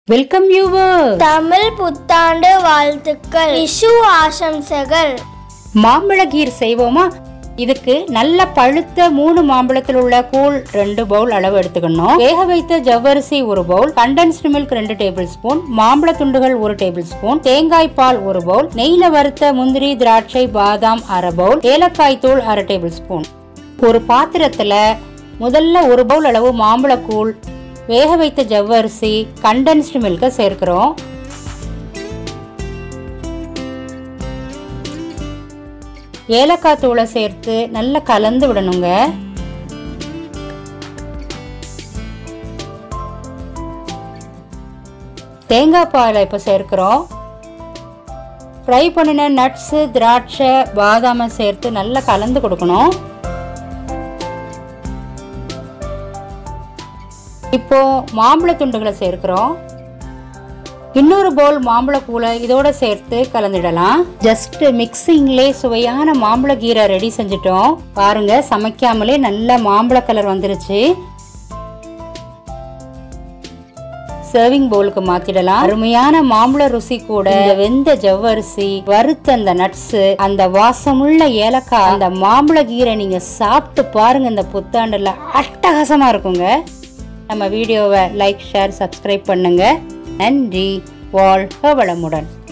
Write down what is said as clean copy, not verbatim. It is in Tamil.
Welcome viewer. தமிழ் புத்தாண்டு வாழ்த்துக்கள். விஷு ஆசம்சைகள். மாம்பழ கீர் செய்வோமா? இதுக்கு நல்ல பழுத்த 3 மாம்பழத்தில் உள்ள கூழ் 2 பவுல் அளவு எடுத்துக்கணும். வேக வைத்த ஜவ்வரிசி 1 bowl, condensed milk 2 tablespoon, மாம்பழ துண்டுகள் 1 டேபிள் ஸ்பூன், தேங்காய் பால் 1 பவுல், நெய்ல வறுத்த முந்திரி, திராட்சை, பாதாம் 1/2 பவுல், ஏலக்காய் தூள் 1/2 டேபிள் ஸ்பூன். ஒரு பாத்திரத்துல முதல்ல 1 பவுல் அளவு மாம்பழ கூழ், வேக வைத்த ஜவ்வரிசி, கண்டென்ஸ்டு மில்க சேர்க்கிறோம். ஏலக்காய் தூளை சேர்த்து நல்லா கலந்து விடணுங்க. தேங்காய் பாலை இப்போ சேர்க்கிறோம். ஃப்ரை பண்ணின நட்ஸு, திராட்சை, பாதாமை சேர்த்து நல்லா கலந்து கொடுக்கணும். இப்போ மாம்பழ துண்டுகளை சேர்க்கிறோம். இன்னொரு பவுல் மாம்பழ கூழை இதோட சேர்த்து கலந்துடலாம். ஜஸ்ட் மிக்சிங்லே சுவையான மாம்பழ கீரை ரெடி செஞ்சிட்டோம். பாருங்க, சமைக்காமலே நல்ல மாம்பழ கலர் வந்துருச்சு. சர்விங் பவுலுக்கு மாத்திடலாம். அருமையான மாம்பழ ருசி கூட வெந்த ஜவ்வரிசி, வறுத்த அந்த நட்ஸ், அந்த வாசமுள்ள ஏலக்காய், அந்த மாம்பழ கீரை நீங்க சாப்பிட்டு பாருங்க. இந்த புத்தாண்டுல அட்டகாசமா இருக்குங்க. நம்ம வீடியோவை லைக், ஷேர், சப்ஸ்கிரைப் பண்ணுங்க. நன்றி. வாழ்க வளமுடன்.